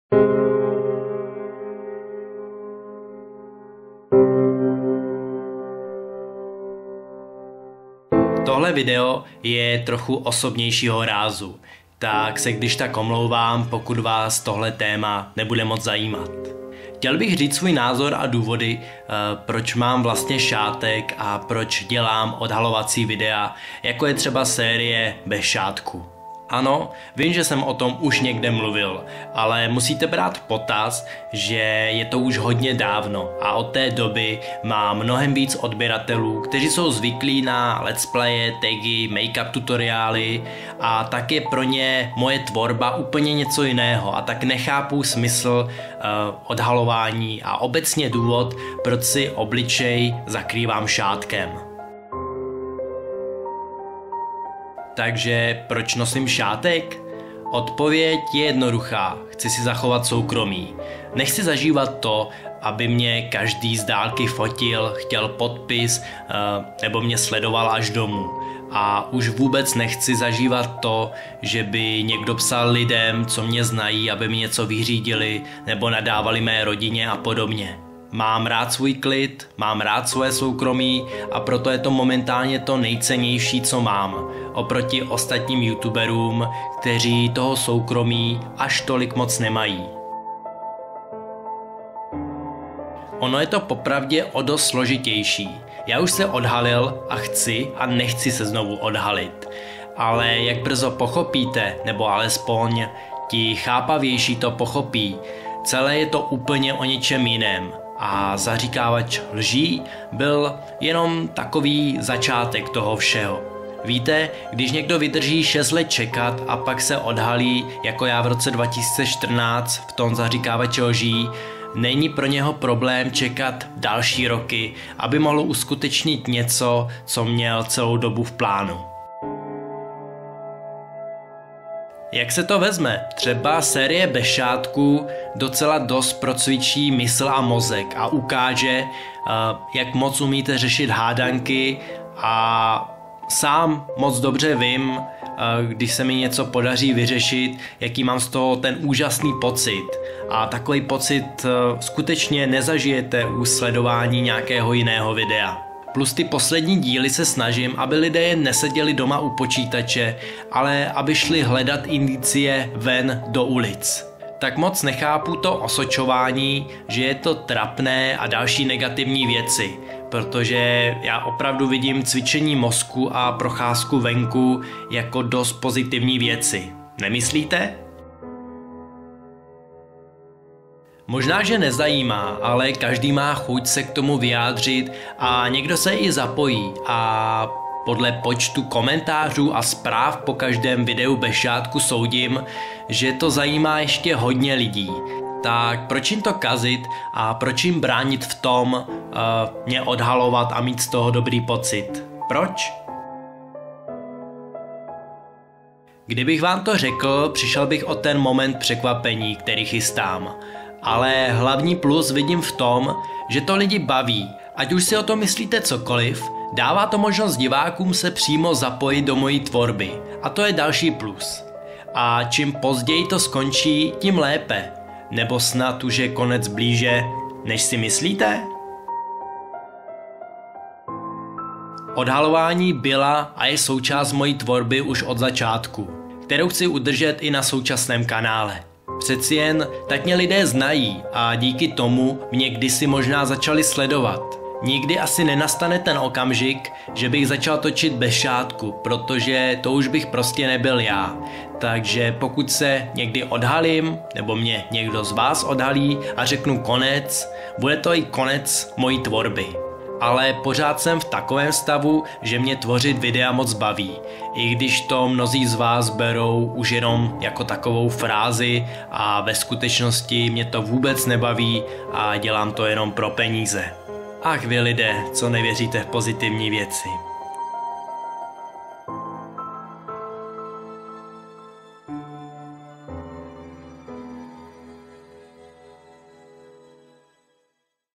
Tohle video je trochu osobnějšího rázu, tak se když tak omlouvám, pokud vás tohle téma nebude moc zajímat. Chtěl bych říct svůj názor a důvody, proč mám vlastně šátek a proč dělám odhalovací videa, jako je třeba série Bez šátku. Ano, vím, že jsem o tom už někde mluvil, ale musíte brát v potaz, že je to už hodně dávno a od té doby mám mnohem víc odběratelů, kteří jsou zvyklí na let's playe, tagy, make-up tutoriály a tak je pro ně moje tvorba úplně něco jiného a tak nechápu smysl odhalování a obecně důvod, proč si obličej zakrývám šátkem. Takže proč nosím šátek? Odpověď je jednoduchá. Chci si zachovat soukromí. Nechci zažívat to, aby mě každý z dálky fotil, chtěl podpis nebo mě sledoval až domů. A už vůbec nechci zažívat to, že by někdo psal lidem, co mě znají, aby mi něco vyřídili nebo nadávali mé rodině a podobně. Mám rád svůj klid, mám rád svoje soukromí a proto je to momentálně to nejcennější, co mám, oproti ostatním youtuberům, kteří toho soukromí až tolik moc nemají. Ono je to popravdě o dost složitější. Já už se odhalil a chci a nechci se znovu odhalit. Ale jak brzo pochopíte, nebo alespoň ti chápavější to pochopí, celé je to úplně o něčem jiném. A zaříkávač lží byl jenom takový začátek toho všeho. Víte, když někdo vydrží 6 let čekat a pak se odhalí, jako já v roce 2014 v tom zaříkávači lží, není pro něho problém čekat další roky, aby mohl uskutečnit něco, co měl celou dobu v plánu. Jak se to vezme? Třeba série Bez šátku docela dost procvičí mysl a mozek a ukáže, jak moc umíte řešit hádanky a sám moc dobře vím, když se mi něco podaří vyřešit, jaký mám z toho ten úžasný pocit. A takový pocit skutečně nezažijete u sledování nějakého jiného videa. Plus ty poslední díly se snažím, aby lidé jen neseděli doma u počítače, ale aby šli hledat indicie ven do ulic. Tak moc nechápu to osočování, že je to trapné a další negativní věci, protože já opravdu vidím cvičení mozku a procházku venku jako dost pozitivní věci. Nemyslíte? Možná, že nezajímá, ale každý má chuť se k tomu vyjádřit a někdo se i zapojí a podle počtu komentářů a zpráv po každém videu Bez šátku soudím, že to zajímá ještě hodně lidí. Tak proč jim to kazit a proč jim bránit v tom mě odhalovat a mít z toho dobrý pocit? Proč? Kdybych vám to řekl, přišel bych o ten moment překvapení, který chystám. Ale hlavní plus vidím v tom, že to lidi baví. Ať už si o tom myslíte cokoliv, dává to možnost divákům se přímo zapojit do mojí tvorby. A to je další plus. A čím později to skončí, tím lépe. Nebo snad už je konec blíže, než si myslíte? Odhalování byla a je součást mojí tvorby už od začátku, kterou chci udržet i na současném kanále. Přeci jen tak mě lidé znají a díky tomu mě kdysi možná začali sledovat. Nikdy asi nenastane ten okamžik, že bych začal točit bez šátku, protože to už bych prostě nebyl já. Takže pokud se někdy odhalím, nebo mě někdo z vás odhalí a řeknu konec, bude to i konec mojí tvorby. Ale pořád jsem v takovém stavu, že mě tvořit videa moc baví, i když to mnozí z vás berou už jenom jako takovou frázi a ve skutečnosti mě to vůbec nebaví a dělám to jenom pro peníze. Ach vy lidé, co nevěříte v pozitivní věci.